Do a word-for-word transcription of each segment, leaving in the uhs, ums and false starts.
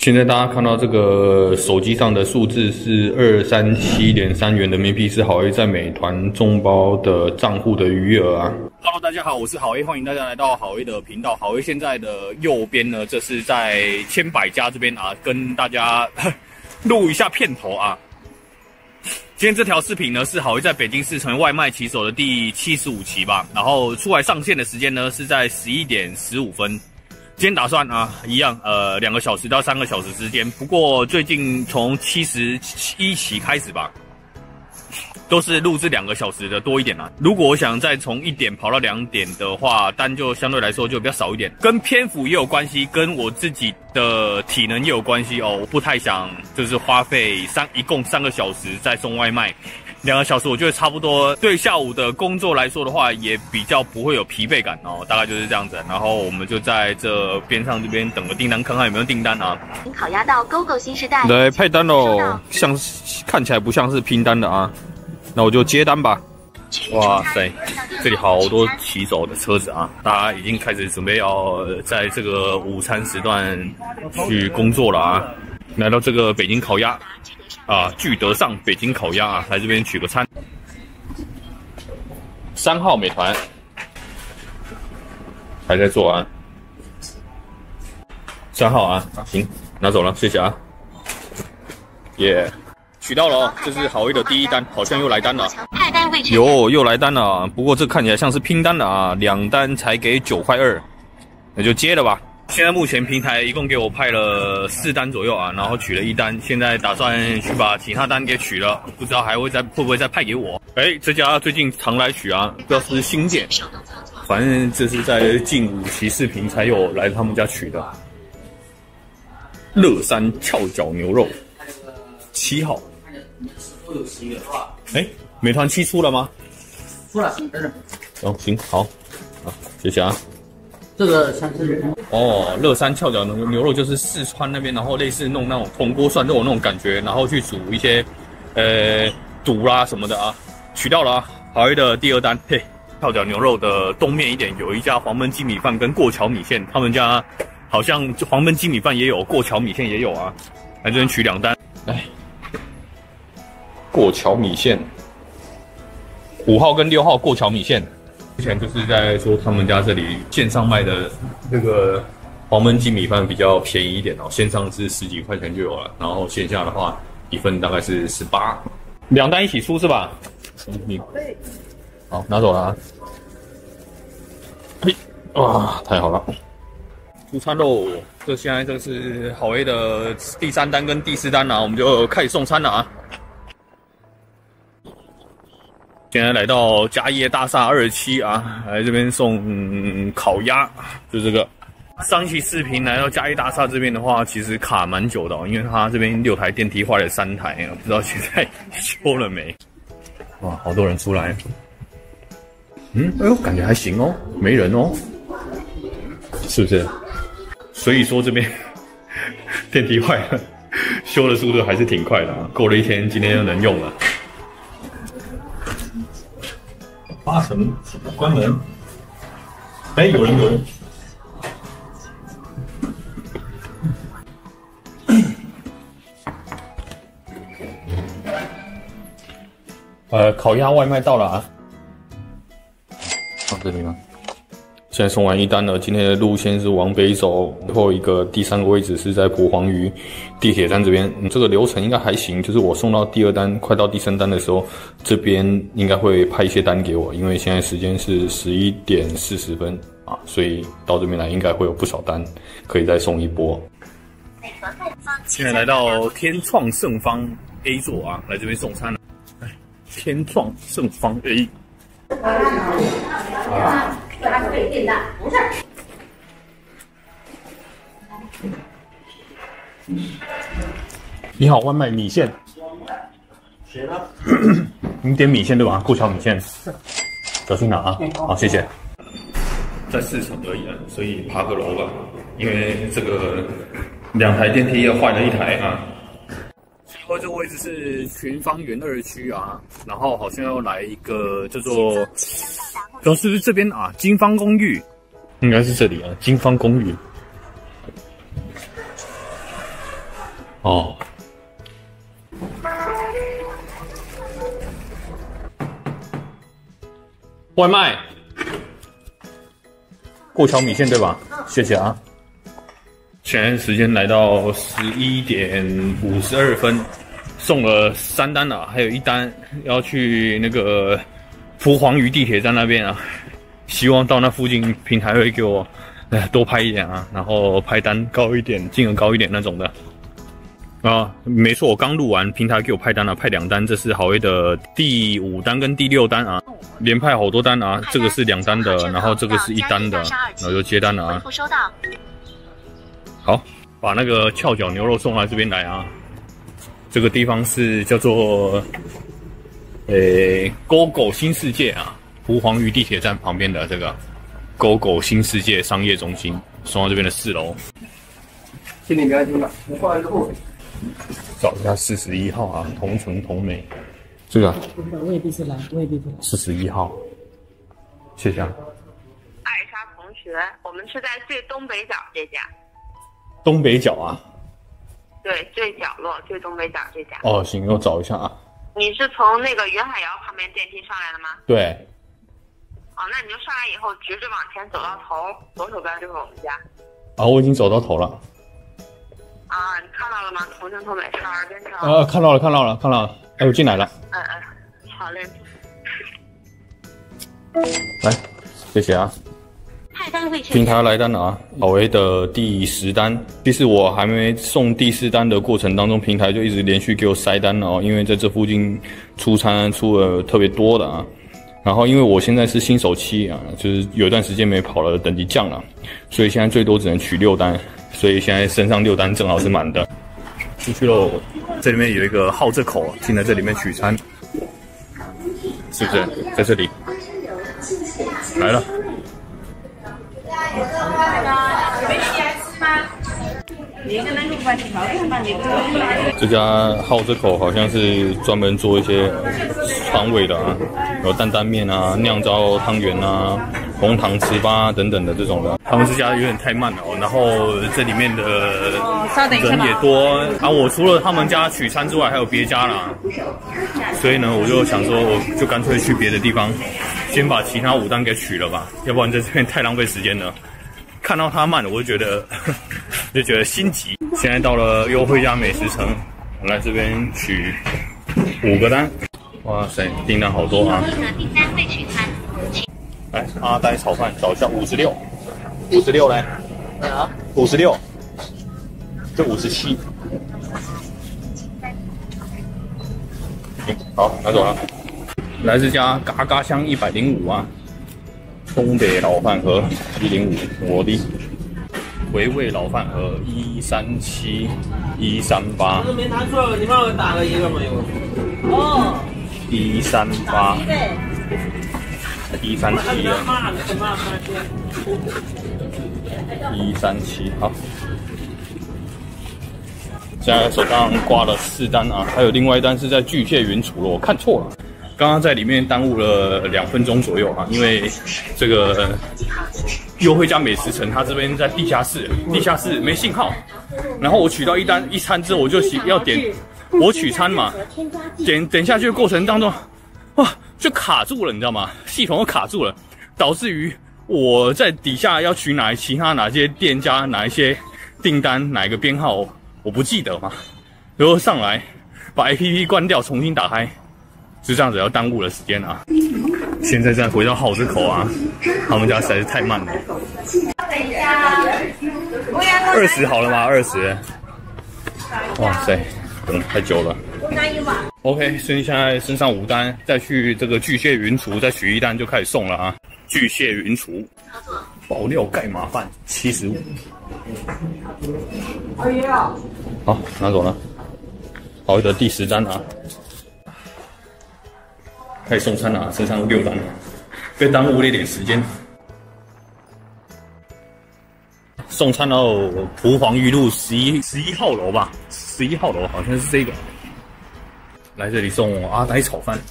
现在大家看到这个手机上的数字是二三七点三元人民币，是好 A 在美团众包的账户的余额啊。Hello， 大家好，我是好 A， 欢迎大家来到好 A 的频道。好 A 现在的右边呢，这是在千百家这边啊，跟大家录一下片头啊。今天这条视频呢，是好 A 在北京市成为外卖骑手的第七十五期吧，然后出来上线的时间呢是在十一点十五分。今天打算啊，一样，呃，两个小时到三个小时之间。不过最近从七十一期开始吧，都是录制两个小时的多一点啦。如果我想再从一点跑到两点的话，单就相对来说就比较少一点。跟篇幅也有关系，跟我自己的体能也有关系哦。我不太想就是花费三一共三个小时在送外卖。两个小时，我觉得差不多。对下午的工作来说的话，也比较不会有疲惫感哦，大概就是这样子。然后我们就在这边上这边等个订单，看看有没有订单啊。 烤鸭到 G O G O 新时代来配单喽，像看起来不像是拼单的啊，那我就接单吧。哇塞，这里好多骑手的车子啊，大家已经开始准备要在这个午餐时段去工作了啊。来到这个北京烤鸭。啊，聚德上北京烤鸭啊，来这边取个餐。三号美团还在做啊，三号啊，行，拿走了，谢谢啊。耶、yeah ，取到了哦，这是好 A 的第一单，好像又来单了。哟，又来单了，不过这看起来像是拼单的啊，两单才给九块二，那就接了吧。现在目前平台一共给我派了四单左右啊，然后取了一单，现在打算去把其他单给取了，不知道还会再会不会再派给我。哎，这家最近常来取啊，不知道是不是新店，反正这是在近五期视频才有来他们家取的。乐山翘脚牛肉，七号。哎，美团七出了吗？ 出了，这是。 哦，行，好，啊，谢谢啊。 这个像是哦，乐山翘脚牛牛肉就是四川那边，然后类似弄那种铜锅涮肉那种感觉，然后去煮一些呃肚啦什么的啊，取到了啊，好 A 的第二单，嘿，翘脚牛肉的东面一点有一家黄焖鸡米饭跟过桥米线，他们家好像黄焖鸡米饭也有，过桥米线也有啊，来这边取两单，来，过桥米线，五号跟六号过桥米线。之前就是在说他们家这里线上卖的这个黄焖鸡米饭比较便宜一点哦，线上是十几块钱就有了，然后线下的话一份大概是十八，两单一起出是吧？你好拿走了啊！嘿，哇，太好了！出餐喽！这现在这是好 A 的第三单跟第四单啊，我们就开始送餐了啊！现在来到嘉业大厦二期啊，来这边送、嗯、烤鸭，就这个。上一期视频来到嘉业大厦这边的话，其实卡蛮久的、哦，因为它这边六台电梯坏了三台，不知道现在修了没？哇，好多人出来。嗯，哎呦，感觉还行哦，没人哦，是不是？所以说这边电梯坏了，修的速度还是挺快的啊，过了一天，今天就能用了。八成关门，哎，有人有人。呃，烤鸭外卖到了啊，放这里吗？现在送完一单了，今天的路线是往北走，最后一个第三个位置是在蒲黄榆地铁站这边、嗯。这个流程应该还行，就是我送到第二单，快到第三单的时候，这边应该会派一些单给我，因为现在时间是十一点四十分啊，所以到这边来应该会有不少单，可以再送一波。现在来到天创盛方 A 座啊，来这边送餐了。天创盛方 A。啊。它是可以电的，不是。你好，外卖米线。谁呢？你点米线对吧？过桥米线。小心拿啊！好，谢谢。在四层而已啊，所以爬个楼吧，因为这个两台电梯要坏了一台啊。然后这个位置是群芳园二区啊，然后好像要来一个叫做。然后是不是这边啊？金芳公寓，应该是这里啊，金芳公寓。 哦。外卖，过桥米线对吧？谢谢啊。现在时间来到十一点五十二分，送了三单了，还有一单要去那个蒲黄榆地铁站那边啊。希望到那附近平台会给我，哎，多拍一点啊，然后拍单高一点，金额高一点那种的。啊，没错，我刚录完，平台给我派单了，派两单，这是好威的第五单跟第六单啊，连派好多单啊，这个是两单的，然后这个是一单的，然后就接单了啊。好，把那个翘脚牛肉送到这边来啊，这个地方是叫做，诶 ，Go Go 新世界啊，蒲黄榆地铁站旁边的这个 Go Go 新世界商业中心，送到这边的四楼。 心里不要听了，我画一个后。 找一下四十一号啊，同纯同美，这个未必是蓝，未必是蓝。 四十一号，谢谢啊。 艾莎同学，我们是在最东北角这家。 东北角啊？ 对，最角落、最东北角这家。 哦，行，我找一下啊。 你是从那个云海肴旁边电梯上来的吗？ 对。 哦，那你就上来以后直着往前走到头，左手边就是我们家。 啊，我已经走到头了。 啊，你看到了吗？同城同美是耳边上。 呃，看到了，看到了，看到了。哎，我进来了。 嗯嗯，好嘞。 来，谢谢啊。 派单未确平台来单了啊，好威的第十单。其实我还没送第四单的过程当中，平台就一直连续给我塞单了哦，因为在这附近出餐出了特别多的啊。然后因为我现在是新手期啊，就是有一段时间没跑了，等级降了，所以现在最多只能取六单。所以现在身上六单正好是满的，出去喽。这里面有一个好这口，进来这里面取餐，是不是？在这里来了。这家好这口好像是专门做一些川味的啊，有担担面啊、酿造汤圆啊、红糖糍粑等等的这种的。他们这家有点太慢了哦，然后这里面的人也多啊。我除了他们家取餐之外，还有别家啦，所以呢，我就想说，我就干脆去别的地方，先把其他五单给取了吧，要不然在这边太浪费时间了。看到它慢了，我就觉得就觉得心急。现在到了优惠家美食城，我来这边取五个单。哇塞，订单好多啊！ 订单未取餐。 来，阿呆炒饭找一下五十六，五十六嘞？啊？五十六，这五十七。好，拿走了。来这家嘎嘎香一百零五啊。东北老饭盒一零五，我的回味老饭盒一三七一三八， 没拿错，你帮我打了一个没有？哦， 一三八一三七一三七，好。现在手上挂了四单啊，还有另外一单是在巨蟹云厨了，我看错了。刚刚在里面耽误了两分钟左右啊，因为这个优惠家美食城，它这边在地下室，地下室没信号。然后我取到一单一餐之后，我就要点我取餐嘛，点点下去的过程当中，哇，就卡住了，你知道吗？系统又卡住了，导致于我在底下要取哪其他哪些店家哪一些订单哪一个编号，我不记得嘛，然后上来把 A P P 关掉，重新打开。就这样子要耽误了时间啊！现在再回到好这口啊，他们家实在是太慢了。二十好了吗？二十。哇塞，等太久了。OK， 所以现在身上五单，再去这个巨蟹云厨再取一单就开始送了啊！巨蟹云厨爆料盖码饭七十五。好，拿走了。好的第十单啊。开始送餐了，身上六单，被耽误了一点时间。送餐到蒲黄榆路十一十一号楼吧，十一号楼好像是这个。来这里送阿呆炒饭。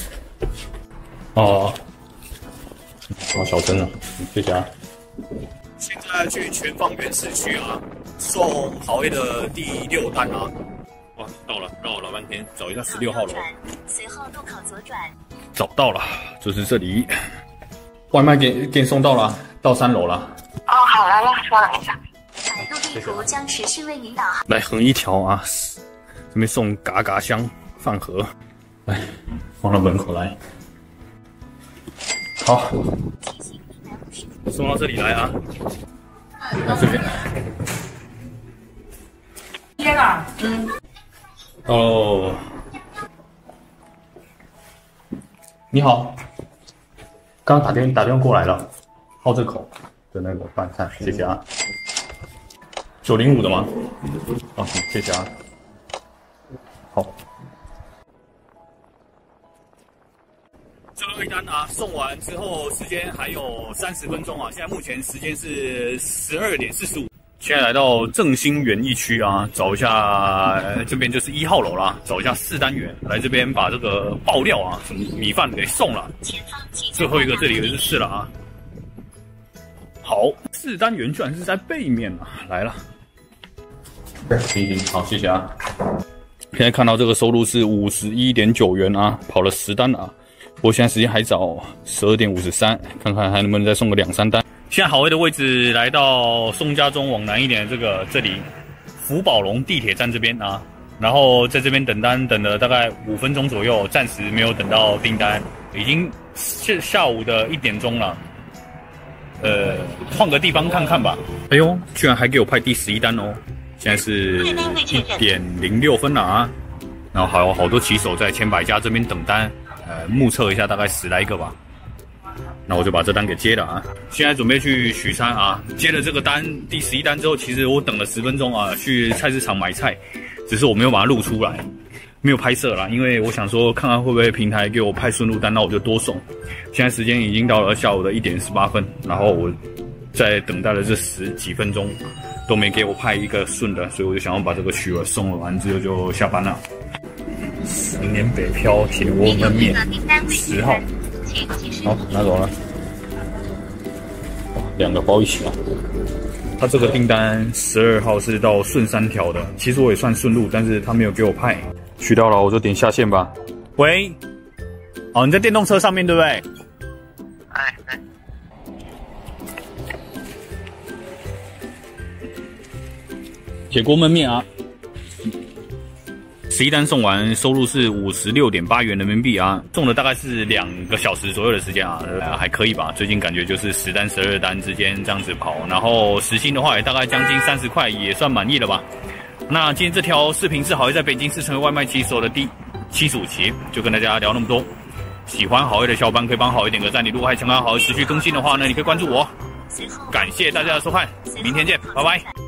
哦，好小声啊，谢谢啊。 现在去全方圆市区啊，送好业的第六单啊。哇，到了，绕了老半天，找一下十六号楼。 随后路口左转。 找到了，就是这里。外卖给给你送到了，到三楼了。 哦，好来了，稍等一下。 百度地图将持续为您导航。 来横一条啊，这边送嘎嘎香饭盒，来放到门口来。好，送到这里来啊。来这边。 天哪，嗯。 哦，你好，刚刚打电打电话过来了，好这口的那个饭菜，谢谢啊。九零五的吗？哦，谢谢啊。好。这一单啊，送完之后时间还有三十分钟啊，现在目前时间是十二点四十五。现在来到正兴园艺区啊，找一下、呃、这边就是一号楼啦，找一下四单元，来这边把这个爆料啊，什么米饭给送了。最后一个这里就是了啊。好，四单元居然是在背面啊，来了。行行，好，谢谢啊。现在看到这个收入是五十一点九元啊，跑了十单啊。我现在时间还早，十二点五十三，看看还能不能再送个两三单。现在好位的位置来到宋家中往南一点的这个这里，福宝龙地铁站这边啊，然后在这边等单等了大概五分钟左右，暂时没有等到订单，已经是下午的一点钟了。呃，换个地方看看吧。哎呦，居然还给我派第十一单哦！现在是一点零六分了啊，然后还有好多骑手在千百家这边等单，呃，目测一下大概十来个吧。那我就把这单给接了啊！现在准备去取餐啊！接了这个单第十一单之后，其实我等了十分钟啊，去菜市场买菜，只是我没有把它录出来，没有拍摄啦，因为我想说看看会不会平台给我派顺路单，那我就多送。现在时间已经到了下午的一点十八分，然后我在等待了这十几分钟都没给我派一个顺的，所以我就想要把这个取了送完之后就下班了。十年北漂铁锅焖面，十号。好，拿走了。两个包一起啊。他这个订单十二号是到顺三条的，其实我也算顺路，但是他没有给我派。取到了，我就点下线吧。喂，哦，你在电动车上面对不对？ 哎，对。 铁锅焖面啊。十一单送完，收入是五十六点八元人民币啊，送了大概是两个小时左右的时间啊，呃，还可以吧。最近感觉就是十单、十二单之间这样子跑，然后时薪的话也大概将近三十块，也算满意了吧。那今天这条视频是好业在北京市成为外卖骑手的第七十五期，就跟大家聊那么多。喜欢好业的小伙伴可以帮好业点个赞，你如果还想看好业持续更新的话呢，你可以关注我。感谢大家的收看，明天见，拜拜。